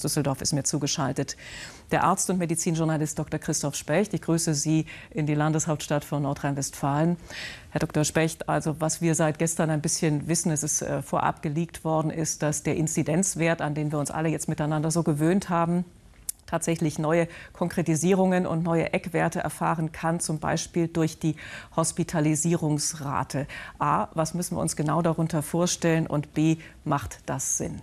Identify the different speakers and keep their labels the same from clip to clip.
Speaker 1: Düsseldorf ist mir zugeschaltet. Der Arzt und Medizinjournalist Dr. Christoph Specht. Ich grüße Sie in die Landeshauptstadt von Nordrhein-Westfalen. Herr Dr. Specht, also was wir seit gestern ein bisschen wissen, es ist vorab geleakt worden, ist, dass der Inzidenzwert, an den wir uns alle jetzt miteinander so gewöhnt haben, tatsächlich neue Konkretisierungen und neue Eckwerte erfahren kann, zum Beispiel durch die Hospitalisierungsrate. A, was müssen wir uns genau darunter vorstellen, und B, macht das Sinn?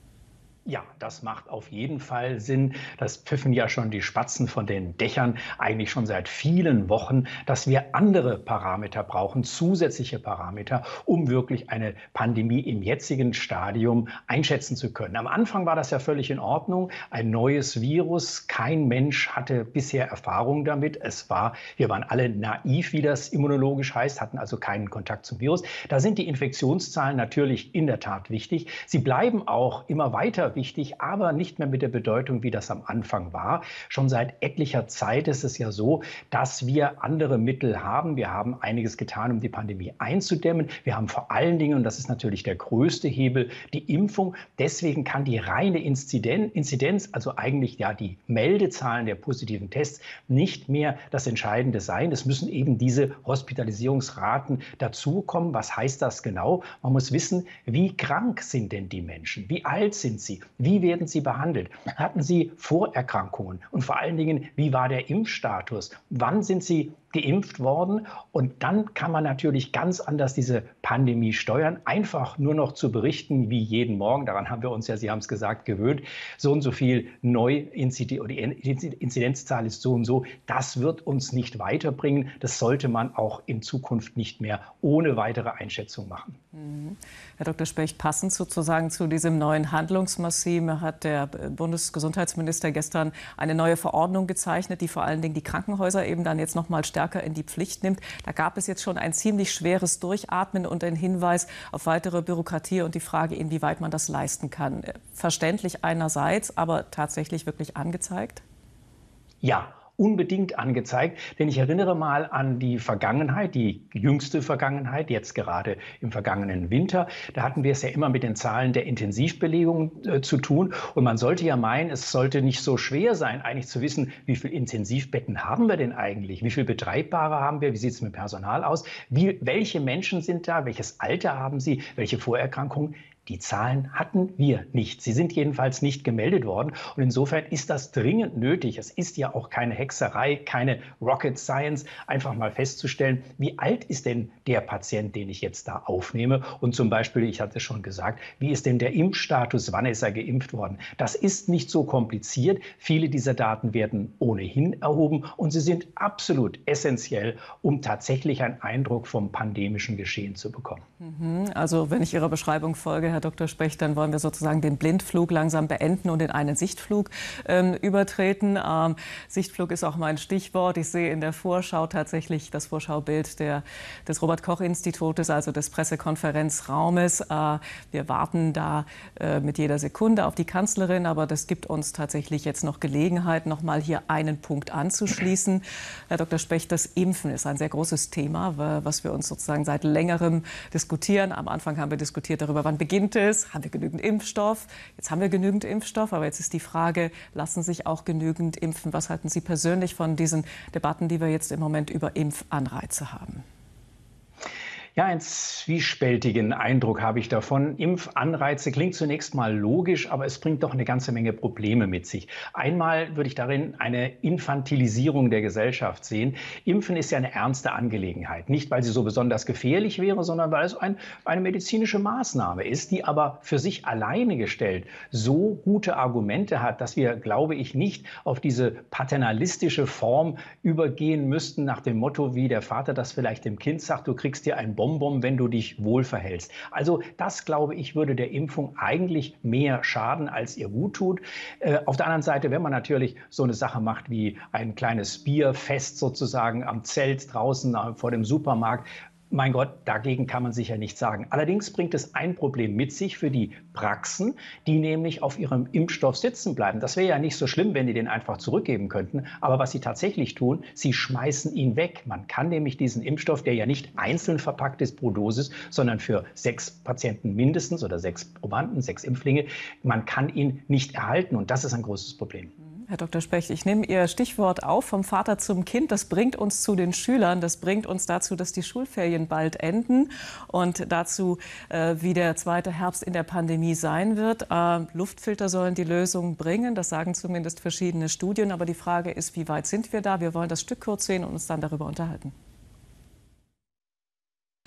Speaker 2: Ja, das macht auf jeden Fall Sinn. Das pfiffen ja schon die Spatzen von den Dächern eigentlich schon seit vielen Wochen, dass wir andere Parameter brauchen, zusätzliche Parameter, um wirklich eine Pandemie im jetzigen Stadium einschätzen zu können. Am Anfang war das ja völlig in Ordnung. Ein neues Virus. Kein Mensch hatte bisher Erfahrung damit. Wir waren alle naiv, wie das immunologisch heißt, hatten also keinen Kontakt zum Virus. Da sind die Infektionszahlen natürlich in der Tat wichtig. Sie bleiben auch immer weiter wichtig, aber nicht mehr mit der Bedeutung, wie das am Anfang war. Schon seit etlicher Zeit ist es ja so, dass wir andere Mittel haben. Wir haben einiges getan, um die Pandemie einzudämmen. Wir haben vor allen Dingen, und das ist natürlich der größte Hebel, die Impfung. Deswegen kann die reine Inzidenz, also eigentlich ja die Meldezahlen der positiven Tests, nicht mehr das Entscheidende sein. Es müssen eben diese Hospitalisierungsraten dazukommen. Was heißt das genau? Man muss wissen, wie krank sind denn die Menschen? Wie alt sind sie? Wie werden sie behandelt? Hatten sie Vorerkrankungen? Und vor allen Dingen, wie war der Impfstatus? Wann sind sie geimpft worden? Und dann kann man natürlich ganz anders diese Pandemie steuern. Einfach nur noch zu berichten, wie jeden Morgen, daran haben wir uns ja, Sie haben es gesagt, gewöhnt, so und so viel oder die Inzidenzzahl ist so und so. Das wird uns nicht weiterbringen. Das sollte man auch in Zukunft nicht mehr ohne weitere Einschätzung machen.
Speaker 1: Herr Dr. Specht, passend sozusagen zu diesem neuen Handlungsmassiv hat der Bundesgesundheitsminister gestern eine neue Verordnung gezeichnet, die vor allen Dingen die Krankenhäuser eben dann jetzt noch mal stärker in die Pflicht nimmt. Da gab es jetzt schon ein ziemlich schweres Durchatmen und einen Hinweis auf weitere Bürokratie und die Frage, inwieweit man das leisten kann. Verständlich einerseits, aber tatsächlich wirklich angezeigt?
Speaker 2: Ja. Unbedingt angezeigt, denn ich erinnere mal an die Vergangenheit, die jüngste Vergangenheit, jetzt gerade im vergangenen Winter. Da hatten wir es ja immer mit den Zahlen der Intensivbelegung zu tun. Und man sollte ja meinen, es sollte nicht so schwer sein, eigentlich zu wissen, wie viele Intensivbetten haben wir denn eigentlich? Wie viele Betreibbare haben wir? Wie sieht es mit Personal aus? Welche Menschen sind da? Welches Alter haben sie? Welche Vorerkrankungen? Die Zahlen hatten wir nicht. Sie sind jedenfalls nicht gemeldet worden. Und insofern ist das dringend nötig. Es ist ja auch keine Hexerei, keine Rocket Science, einfach mal festzustellen, wie alt ist denn der Patient, den ich jetzt da aufnehme? Und zum Beispiel, ich hatte es schon gesagt, wie ist denn der Impfstatus? Wann ist er geimpft worden? Das ist nicht so kompliziert. Viele dieser Daten werden ohnehin erhoben und sie sind absolut essentiell, um tatsächlich einen Eindruck vom pandemischen Geschehen zu bekommen.
Speaker 1: Also wenn ich Ihrer Beschreibung folge, Herr Dr. Specht, dann wollen wir sozusagen den Blindflug langsam beenden und in einen Sichtflug übertreten. Sichtflug ist auch mein Stichwort. Ich sehe in der Vorschau tatsächlich das Vorschaubild des Robert-Koch-Institutes, also des Pressekonferenzraumes. Wir warten da mit jeder Sekunde auf die Kanzlerin, aber das gibt uns tatsächlich jetzt noch Gelegenheit, noch mal hier einen Punkt anzuschließen. Herr Dr. Specht, das Impfen ist ein sehr großes Thema, was wir uns sozusagen seit längerem diskutieren. Am Anfang haben wir diskutiert darüber, wann beginnt es, haben wir genügend Impfstoff. Jetzt haben wir genügend Impfstoff, aber jetzt ist die Frage, lassen sich auch genügend impfen? Was halten Sie persönlich von diesen Debatten, die wir jetzt im Moment über Impfanreize haben?
Speaker 2: Ja, einen zwiespältigen Eindruck habe ich davon. Impfanreize klingt zunächst mal logisch, aber es bringt doch eine ganze Menge Probleme mit sich. Einmal würde ich darin eine Infantilisierung der Gesellschaft sehen. Impfen ist ja eine ernste Angelegenheit. Nicht, weil sie so besonders gefährlich wäre, sondern weil es eine medizinische Maßnahme ist, die aber für sich alleine gestellt so gute Argumente hat, dass wir, glaube ich, nicht auf diese paternalistische Form übergehen müssten, nach dem Motto, wie der Vater das vielleicht dem Kind sagt, du kriegst dir ein Bonbon, wenn du dich wohl verhältst. Also das, glaube ich, würde der Impfung eigentlich mehr schaden, als ihr gut tut. Auf der anderen Seite, wenn man natürlich so eine Sache macht wie ein kleines Bierfest sozusagen am Zelt draußen vor dem Supermarkt, Mein Gott, dagegen kann man sicher nichts sagen. Allerdings bringt es ein Problem mit sich für die Praxen, die nämlich auf ihrem Impfstoff sitzen bleiben. Das wäre ja nicht so schlimm, wenn die den einfach zurückgeben könnten. Aber was sie tatsächlich tun, sie schmeißen ihn weg. Man kann nämlich diesen Impfstoff, der ja nicht einzeln verpackt ist pro Dosis, sondern für 6 Patienten mindestens oder 6 Probanden, 6 Impflinge, man kann ihn nicht erhalten. Und das ist ein großes Problem.
Speaker 1: Herr Dr. Specht, ich nehme Ihr Stichwort auf, vom Vater zum Kind. Das bringt uns zu den Schülern. Das bringt uns dazu, dass die Schulferien bald enden und dazu, wie der zweite Herbst in der Pandemie sein wird. Luftfilter sollen die Lösung bringen. Das sagen zumindest verschiedene Studien. Aber die Frage ist, wie weit sind wir da? Wir wollen das Stück kurz sehen und uns dann darüber unterhalten.